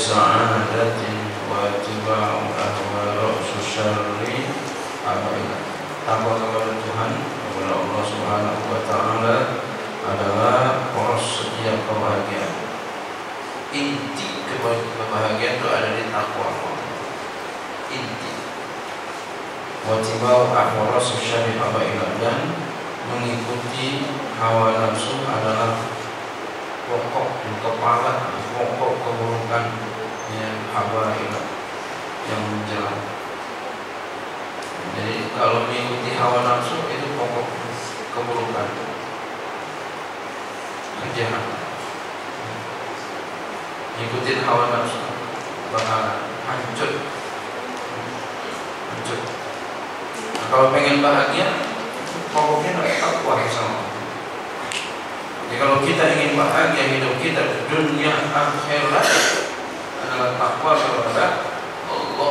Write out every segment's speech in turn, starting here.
sa'adatin wa tiba'u ahwa ra'su syarri abaila. Takwa kepada Tuhan, kepada Allah Subhanahu wa Ta'ala adalah poros setiap kebahagiaan. Inti kebahagiaan itu ada di takwa. Inti. Wa tiba'u ahwa ra'su syarri abaila, dan mengikuti hawa nafsu adalah pokok di kepala, pokok keburukan yang abaila, yang menjelang. Jadi kalau mengikuti hawa nafsu itu pokok keburukan, kejahatan. Ikutin hawa nafsu bakal hancur. Nah, kalau pengen bahagia, pokoknya takwa sama. Jadi kalau kita ingin bahagia hidup kita di dunia akhirat adalah takwa kepada Allah.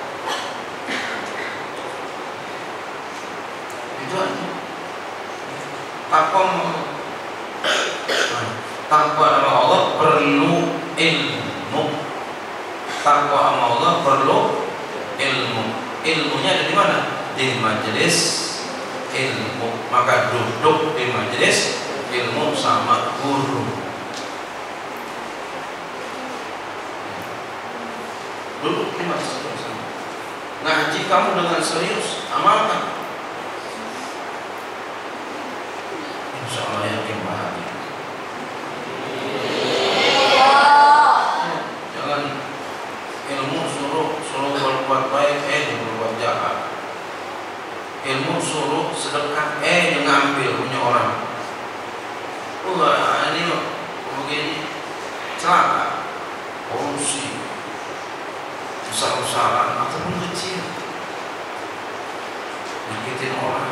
Itu aja. Takwa sama Allah perlu ilmu. Takwa sama Allah perlu ilmu. Ilmunya ada di mana? Di majelis ilmu. Maka duduk di majelis ilmu sama guru. Duduk di majelis ilmu. Ngaji kamu dengan serius, amalkan. Insya Allah yakin bahagia. Jangan ilmu suruh berbuat baik, berbuat jahat. Ilmu suruh sedekah, ngambil punya orang. Ini begini, celaka, korupsi, besar-besaran ataupun kecil, nyakitin orang,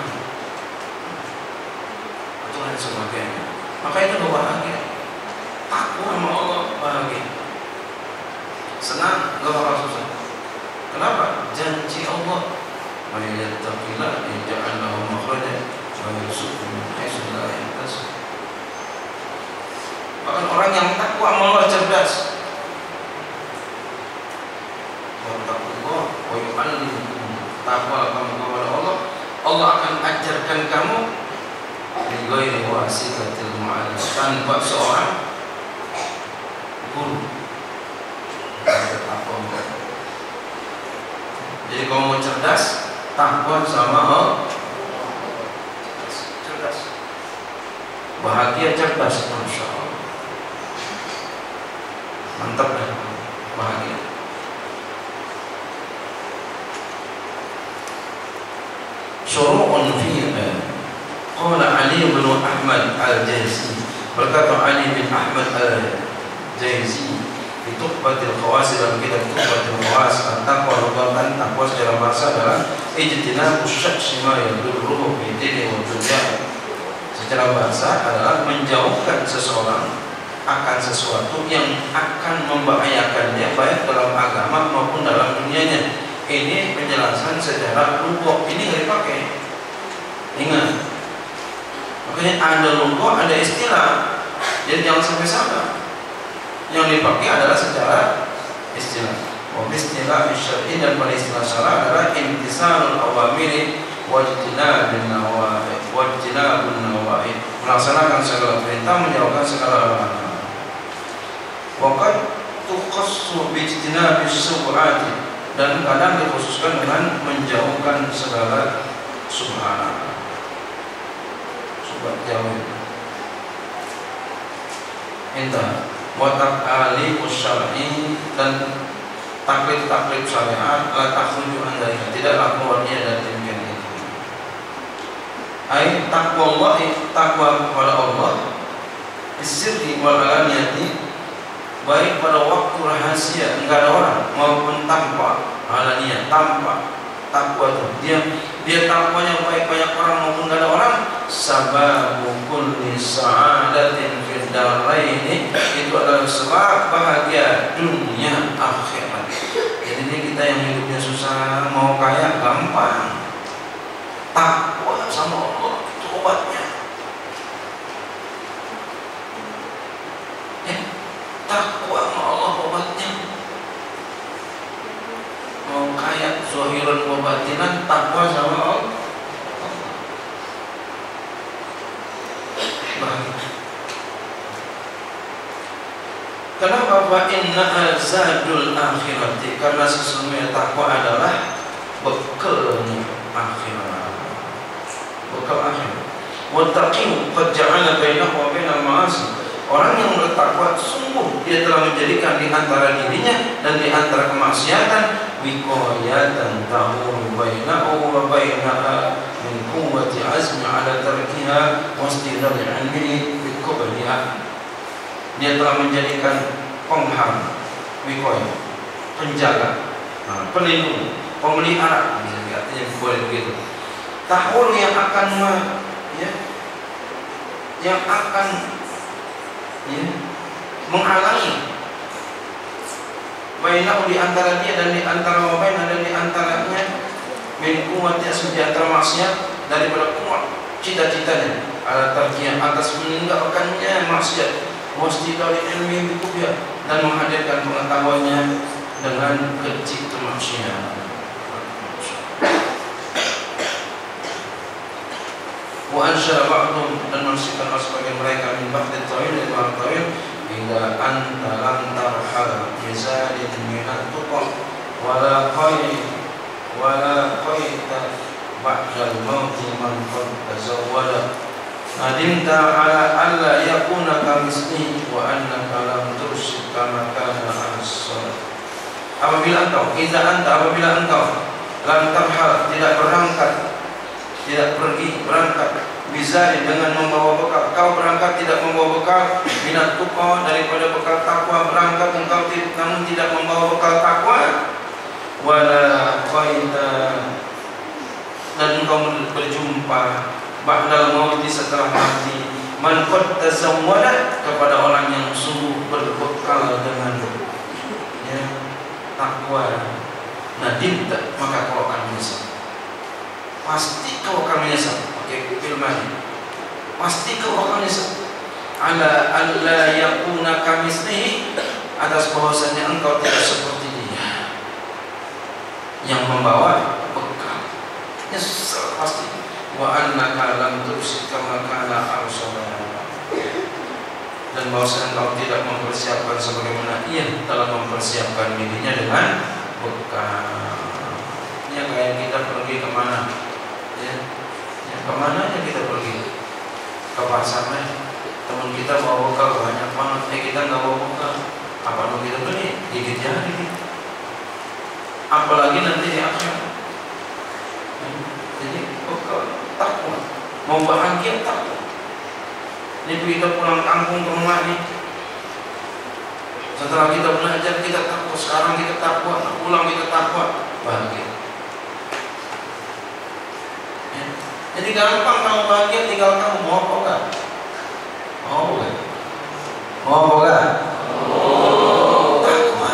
atau lain sebagainya. Maka itu bahagia. Takwa sama Allah bahagia. Senang, gak bakal susah. Kenapa? Janji Allah. Wa yattaqillah yaj'al lahu makhraja wa yarzuqhu min haitsu la yahtasib. Bahkan orang yang takwa sama Allah cerdas. Wa taqwa wa yu'allimukum. Takwa kamu kepada Allah, Allah akan ajarkan kamu bi ghairi wasitatil mu'allim, tanpa seorang guru. Jadi kalau mau cerdas, takwa sama Allah. Cerdas, bahagia, cerdas, masya Allah. Mantap dah, bahagia. Syuru'un fiha. Qala Ali bin Ahmad al-Jaizi, berkata Ali bin Ahmad al-Jaizi di Tuhfatul Khawas, dalam kitab Tuhfatul Khawas, takwa lugatan, takwa secara bahasa adalah ijtinabus syakshi ma yadurruhu fi dinihi wa dunyah. Secara bahasa adalah menjauhkan seseorang akan sesuatu yang akan membahayakannya baik dalam agama maupun dalam dunianya. Ini penjelasan secara lugah, ini nggak dipakai. Ingat, makanya ada lugah, ada istilah. Jadi jangan sampai salah. Yang dipakai adalah secara istilah. Istilah syar'i, dan pada istilah syara adalah imtisalul awamiri wajtinabun nawahi, melaksanakan segala perintah, menjauhkan segala larangan. Waqad tukhassu bi ijtinabis syubhati, dan kadang dikhususkan dengan menjauhkan segala subhanallah. Subhat jauh. Indah. Wa taqalibus syar'i, dan taklid syariat la takhruju an dzalika, tidaklah keluarnya dari demikian itu. Ai taqwallah, takwa kepada Allah, sirri wal alaniyati, baik pada waktu rahasia enggak ada orang maupun tanpa alaniyah, tanpa takwa itu dia takwanya baik banyak orang maupun enggak ada orang. Sababu kulli sa'adatin fid daraini, itu adalah sebab bahagia dunia akhirat. Jadi ini kita yang hidupnya susah mau kaya gampang. Takwa sama Allah itu obatnya. Takwa sama Allah obatnya. zahiran wa batinan, takwa sama Allah. Kenapa? Fa inna azadul akhirati, karena sesungguhnya takwa adalah bekalnya akhirat, bekal akhirat. Wa taqi qad ja'ala bainahu wa bainal ma'asi, orang yang bertakwa sungguh dia telah menjadikan di antara dirinya dan di antara kemaksiatan wiqayatan tahur bainahu wa bainaha min quwwati azmi ala tarkiha wa istidlal ilmihi bi qabliha. Dia telah menjadikan pengham, wiqayah, penjaga, pelindung, pemelihara, bisa dikatakan boleh begitu. Tahur yang akan menghalangi bainahu, di antara dia dan di antara wabaina, dan di antaranya min quwwati asmi, di antara maksiat, daripada kuat cita-citanya ala tarkiyah, atas meninggalkannya maksiat, wasdidali ilmi bikubya, dan menghadirkan pengetahuannya dengan kecil kemaksiatan. Wa ansyara ba'dhum, dan mensifatkan sebagian mereka min ba'd at-tawil ila at-tawil ila anta lam tarhal bizalin min at-tuqa wala qaita ba'da al-mauti man qad tazawwada nadimta ala alla yakuna kamislihi wa annaka lam tursyid kama kana as-salat. Apabila engkau lam tarhal, tidak berangkat, tidak pergi, berangkat bizari, dengan membawa bekal. Kau berangkat tidak membawa bekal minat tuqa, daripada bekal takwa. Berangkat engkau namun tidak membawa bekal takwa. Wala qaita, dan engkau berjumpa ba'dal mauti, setelah mati, man qad tazawwada, kepada orang yang sungguh berbekal dengan takwa. Nadimta, maka kau akan menyesal. Pasti kau akan menyesal. Pakai filmnya, pasti kau akan menyesal. Ala alla yakuna kamislihi, atas bahwasanya engkau tidak seperti dia yang membawa bekal. Nyesal pasti. Wa annaka lam tursid kama kana arsalana, dan bahwasanya engkau tidak mempersiapkan sebagaimana ia telah mempersiapkan dirinya dengan bekal. Ini kayak kita pergi kemana? Kemana aja kita pergi? Ke pasarnya, teman kita bawa bekal banyak banget, kita nggak bawa bekal. Apa mau kita beli? Dikit jari. Apalagi nanti di akhirat. Jadi bekal takwa, mau bahagia takwa. Ini kita pulang kampung ke rumah nih. Setelah kita belajar kita takwa, sekarang kita takwa, pulang kita takwa, bahagia. Jadi gampang kamu bahagia, tinggal kamu mau apa enggak? Mau enggak? Mau apa enggak? Takwa.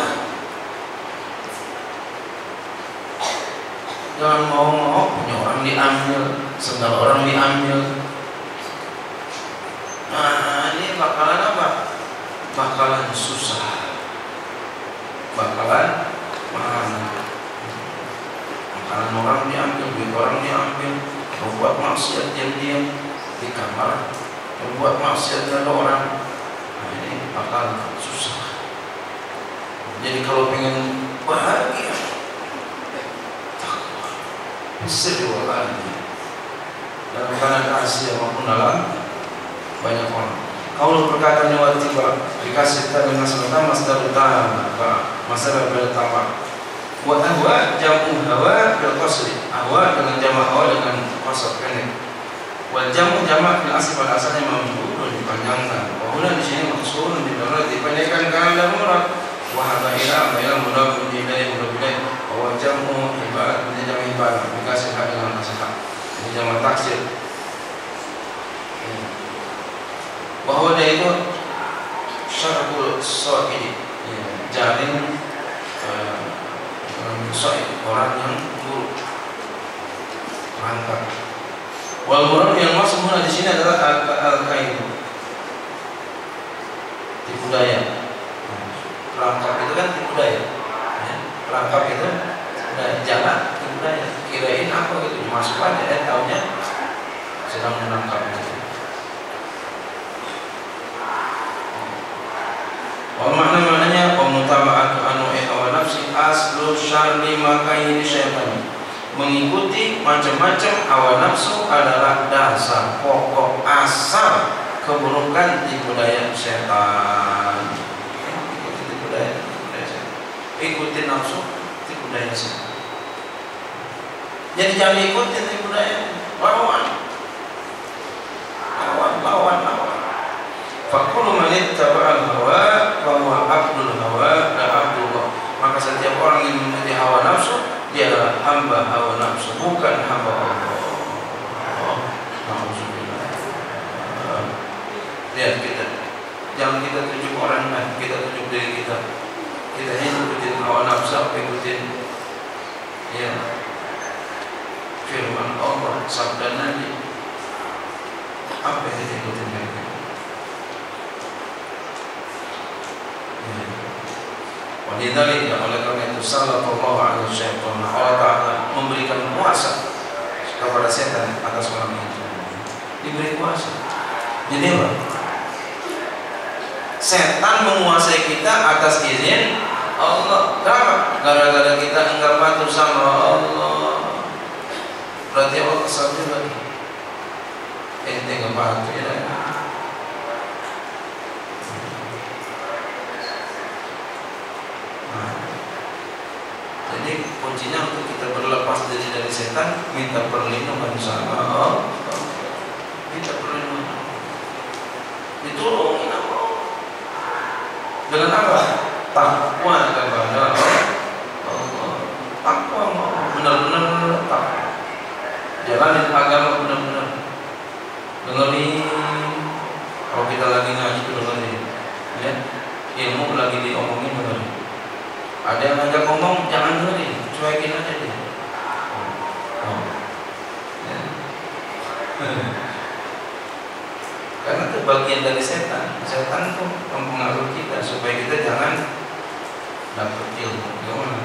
Jangan mau punya orang diambil, segala orang diambil. Nah, ini bakalan apa? Bakalan susah, bakalan mahal, bakalan orang diambil, duit orang diambil. Membuat maksiat diam-diam di kamar, membuat maksiat dengan orang. Nah, ini bakal susah. Jadi kalau pengen bahagia, takwa, sediwalanya dalam keadaan kasih maupun dalam banyak orang. Kalau perkataannya wajib dikasih dengan sebentar masdar utama, masalah pertama. Wa ahwa jamu hawa bil qasri, ahwa dengan jamak hawa dengan qasr pendek. Wal jamu jamak bil asli, pada asalnya mamdud, dipanjangkan. Wa huna di sini maksudun dipendekkan karena darurat. Wa hadza ila mudaf ilaihi mudaf ilaihi. Wa jamu ibarat menjadi jamak ibarat dikasih hak dengan kasih. Ini jamak taksir. Bahwa dia itu syarhul sa'idi, jaring orang yang buruk, rangkap. Wal murad yang masuk di sini adalah al-kaid, tipu daya. Rangkap itu kan tipu daya. Rangkap itu Udah jalan budaya, kirain apa gitu, masuk aja taunya sedang menangkapnya. Maknanya pemutaba'atu anu hawa nafsi aslu syarri makaini syaitan. Mengikuti macam-macam hawa nafsu adalah dasar pokok asal keburukan di budaya setan. Ikuti budaya setan. Ikuti nafsu di budaya setan. Jadi jangan ikutin di budaya lawan. Fakulu man ittaba'al hawa wa huwa abdul hawa la abdullah. Maka setiap orang yang mengikuti hawa nafsu, dia adalah hamba hawa nafsu, bukan hamba Allah. Lihat kita, jangan kita tunjuk orang lain, kita tunjuk diri kita. Kita ikutin hawa nafsu, ikutin ya firman Allah, sabda Nabi. Apa yang kita ikutin mereka? Walidhalika, oleh karena itu sallallahu alaihi wasallam, Allah Ta'ala memberikan kuasa kepada setan atas orang itu. Diberi kuasa. Jadi apa? Setan menguasai kita atas izin Allah. Kenapa? Gara-gara kita enggak patuh sama Allah. Berarti Allah kesal juga. Ente enggak patuh ya. Jadi kuncinya untuk kita berlepas dari setan, minta perlindungan sama Allah. Minta perlindungan. Ditolongin apa? Dengan apa? Takwa kepada Allah. Takwa, benar-benar takwa. Jalanin agama benar-benar. Dengerin. Kalau kita lagi ngaji dengerin. Ya, ilmu lagi diomongin dengerin. Ada yang ngajak ngomong, jangan dengerin, cuekin aja dia. Ya. Karena itu bagian dari setan. Setan itu mempengaruhi kita supaya kita jangan dapat ilmu. Gimana?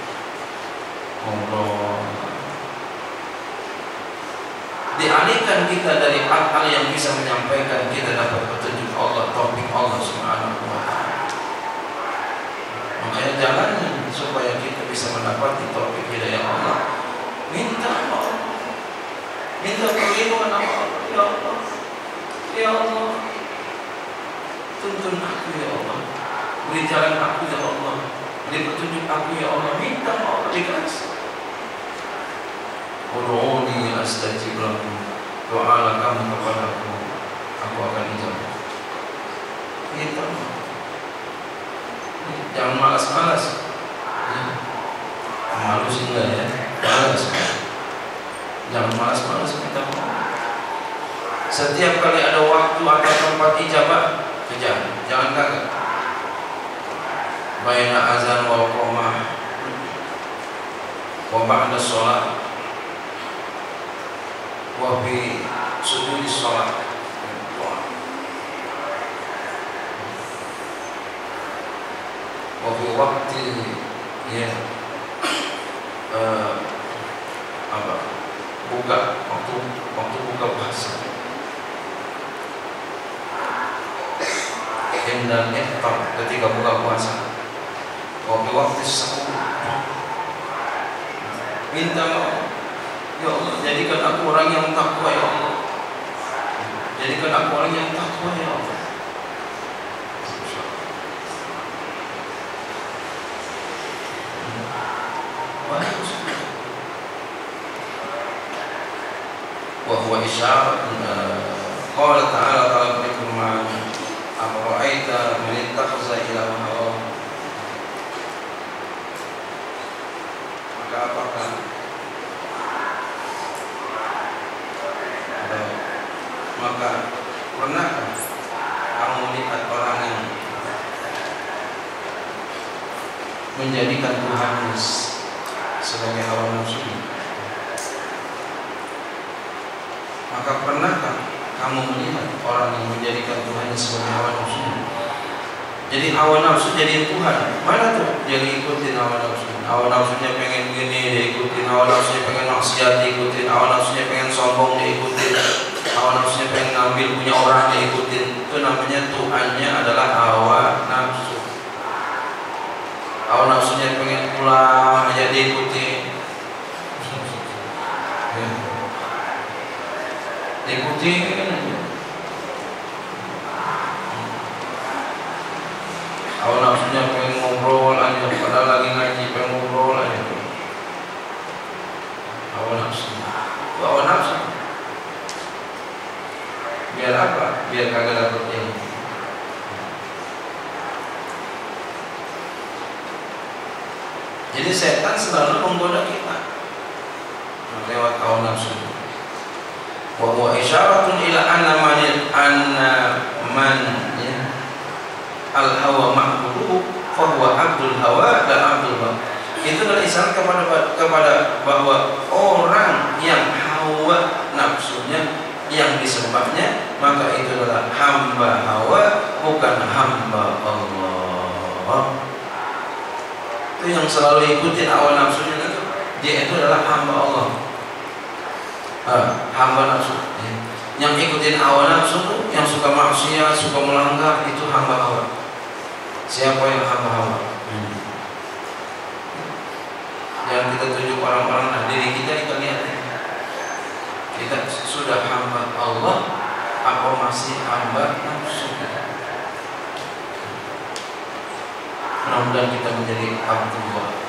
Ngobrol. Dialihkan kita dari hal-hal yang bisa menyampaikan kita dapat petunjuk Allah, topik Allah Subhanahu wa Ta'ala. Makanya jalannya supaya kita bisa mendapati taufik hidayah Allah, minta Allah, minta perlindungan Allah. Ya Allah, ya Allah, tuntun aku ya Allah, beri jalan aku ya Allah, beri petunjuk aku ya Allah. Minta Allah dikasih. Ud'uni astajib lakum, doalah kamu kepadaku, aku akan ijabah. Minta Allah. Jangan malas-malas. Malu sih enggak ya? Malas. Jangan malas-malas minta maaf. Setiap kali ada waktu atau tempat ijabah, kejar. Jangan kaget. Baina azan wal qamah wa ba'da shalat wa fi sujudi shalat. Waktu ya buka waktu buka puasa dan iftar ketika buka puasa, waktu sahur. Minta ya Allah, jadikan aku orang yang takwa ya Allah, jadikan aku orang yang takwa ya Allah. Wahwa isyarat qala ta'ala berfirman, afara'aita man ittakhadha ilahahu hawahu. Maka apakah pernahkah kamu melihat orang yang menjadikan Tuhan sebagai hawa nafsu? Maka pernahkah kamu melihat orang yang menjadikan Tuhannya sebagai hawa nafsu? Jadi hawa nafsu jadi Tuhan. Mana tuh? Jadi ikutin hawa nafsu. Hawa nafsunya pengen gini, diikutin, hawa nafsunya pengen maksiat diikutin, hawa nafsunya pengen sombong diikutin, hawa nafsunya pengen ngambil punya orang diikutin. Itu namanya Tuhannya adalah hawa nafsu. Hawa nafsunya pengen pulang aja diikutin, diikutin. Hawa nafsunya pengen ngobrol aja, padahal lagi ngaji pengen ngobrol aja. Hawa nafsu, hawa nafsu. Biar apa? Biar kagak dapet ilmu. Jadi setan selalu menggoda kita lewat hawa nafsu. Wa huwa isyaratun ila anna man al-hawa ma'buduhu fa huwa abdul hawa dan abdul hawa. Itu adalah isyarat kepada bahwa orang yang hawa nafsunya yang disembahnya, maka itu adalah hamba hawa, bukan hamba Allah. Itu yang selalu ikutin hawa nafsunya itu, dia itu adalah hamba Allah. Hamba nafsu. Yang ikutin hawa nafsu itu, yang suka maksiat, suka melanggar, itu hamba hawa. Siapa yang hamba hawa? Yang kita tunjuk orang-orang, nah diri kita lihat. Kita sudah hamba Allah, apa masih hamba nafsu? Mudah-mudahan kita menjadi Abdullah.